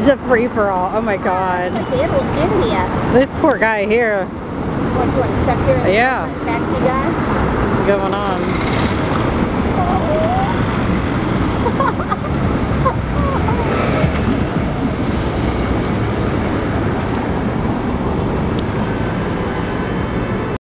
It's a free-for-all. Oh my god. Like India. This poor guy here. What, you want stuck here in the Yeah. taxi guy? What's going on?